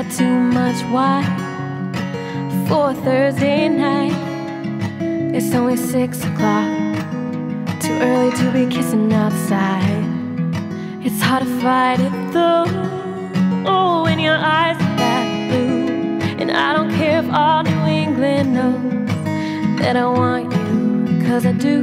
got too much wine for Thursday night. It's only 6 o'clock, too early to be kissing outside. It's hard to fight it though, oh, when your eyes are that blue. And I don't care if all New England knows that I want you, 'cause I do.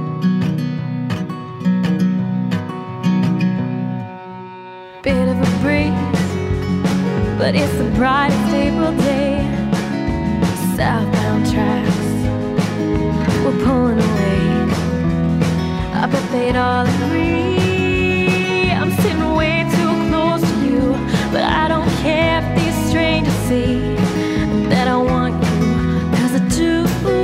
Bit of a breeze, but it's the brightest April day. Southbound tracks, we're pulling away. I bet they'd all agree I'm sitting way too close to you. But I don't care if these strangers see that I want you, 'cause I do.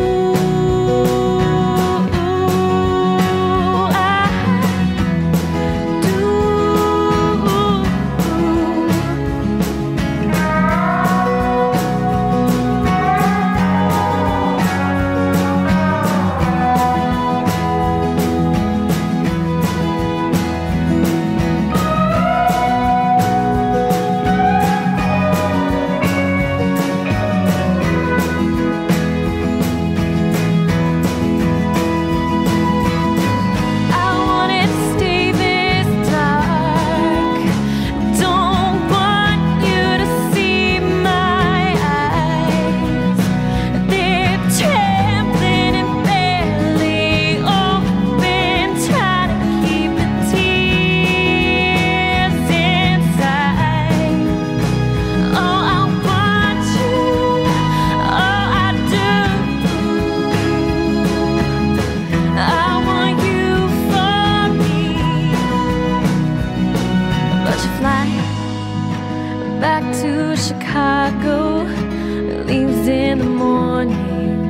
Back to Chicago, leaves in the morning.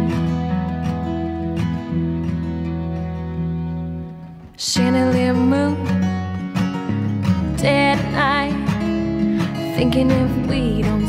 Chandelier moon, dead at night, thinking if we don't